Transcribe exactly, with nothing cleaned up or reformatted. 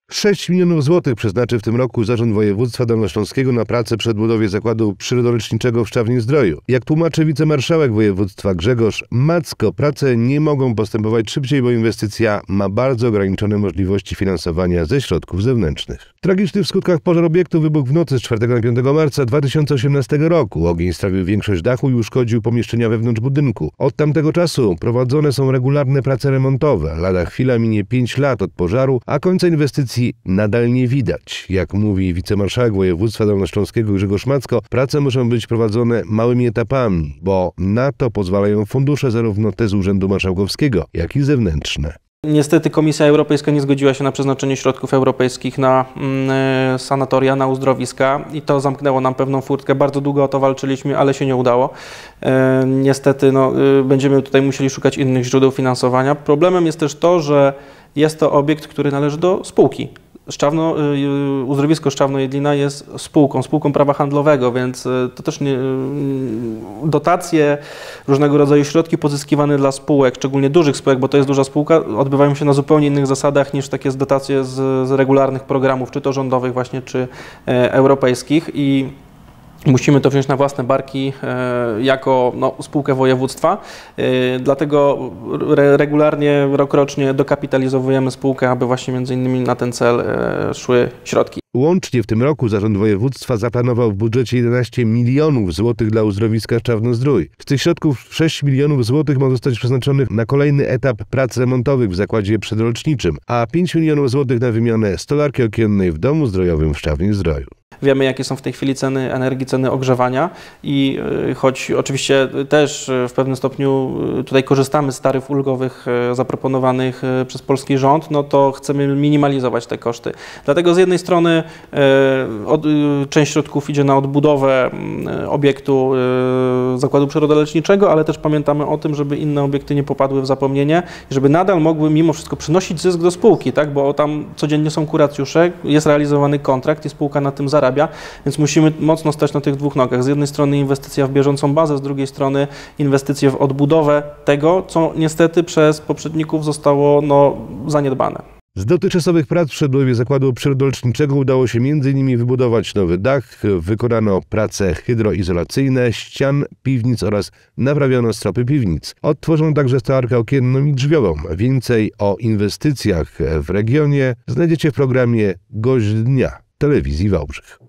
sześć milionów złotych przeznaczy w tym roku Zarząd Województwa Dolnośląskiego na pracę przy odbudowie Zakładu Przyrodoleczniczego w Szczawnie-Zdroju. Jak tłumaczy wicemarszałek województwa Grzegorz Macko, prace nie mogą postępować szybciej, bo inwestycja ma bardzo ograniczone możliwości finansowania ze środków zewnętrznych. Tragiczny w skutkach pożar obiektu wybuchł w nocy z czwartego na piątego marca dwa tysiące osiemnastego roku. Ogień strawił większość dachu i uszkodził pomieszczenia wewnątrz budynku. Od tamtego czasu prowadzone są regularne prace remontowe. Lada chwila minie pięć lat od pożaru, a końca inwestycji nadal nie widać. Jak mówi wicemarszałek województwa dolnośląskiego Grzegorz Macko, prace muszą być prowadzone małymi etapami, bo na to pozwalają fundusze zarówno te z Urzędu Marszałkowskiego, jak i zewnętrzne. Niestety Komisja Europejska nie zgodziła się na przeznaczenie środków europejskich na y, sanatoria, na uzdrowiska i to zamknęło nam pewną furtkę. Bardzo długo o to walczyliśmy, ale się nie udało. Y, niestety no, y, będziemy tutaj musieli szukać innych źródeł finansowania. Problemem jest też to, że jest to obiekt, który należy do spółki. Szczawno, uzdrowisko Szczawno-Jedlina jest spółką, spółką prawa handlowego, więc to też nie, dotacje, różnego rodzaju środki pozyskiwane dla spółek, szczególnie dużych spółek, bo to jest duża spółka, odbywają się na zupełnie innych zasadach niż takie dotacje z, z regularnych programów, czy to rządowych właśnie, czy e, europejskich i musimy to wziąć na własne barki e, jako no, spółkę województwa, e, dlatego re, regularnie, rokrocznie dokapitalizowujemy spółkę, aby właśnie między innymi na ten cel e, szły środki. Łącznie w tym roku Zarząd Województwa zaplanował w budżecie jedenaście milionów złotych dla uzdrowiska Szczawno-Zdrój. Z tych środków sześć milionów złotych ma zostać przeznaczonych na kolejny etap prac remontowych w zakładzie przedleczniczym, a pięć milionów złotych na wymianę stolarki okiennej w domu zdrojowym w Szczawnie-Zdroju. Wiemy, jakie są w tej chwili ceny energii, ceny ogrzewania i choć oczywiście też w pewnym stopniu tutaj korzystamy z taryf ulgowych zaproponowanych przez polski rząd, no to chcemy minimalizować te koszty. Dlatego z jednej strony od, część środków idzie na odbudowę obiektu Zakładu Przyrodoleczniczego, ale też pamiętamy o tym, żeby inne obiekty nie popadły w zapomnienie i żeby nadal mogły mimo wszystko przynosić zysk do spółki, tak? Bo tam codziennie są kuracjusze, jest realizowany kontrakt i spółka na tym zarabia, więc musimy mocno stać na tych dwóch nogach. Z jednej strony inwestycja w bieżącą bazę, z drugiej strony inwestycje w odbudowę tego, co niestety przez poprzedników zostało no, zaniedbane. Z dotychczasowych prac przy odbudowie Zakładu Przyrodoleczniczego udało się między innymi wybudować nowy dach, wykonano prace hydroizolacyjne ścian piwnic oraz naprawiono stropy piwnic. Odtworzono także stolarkę okienną i drzwiową. Więcej o inwestycjach w regionie znajdziecie w programie Gość Dnia Telewizji Wałbrzych.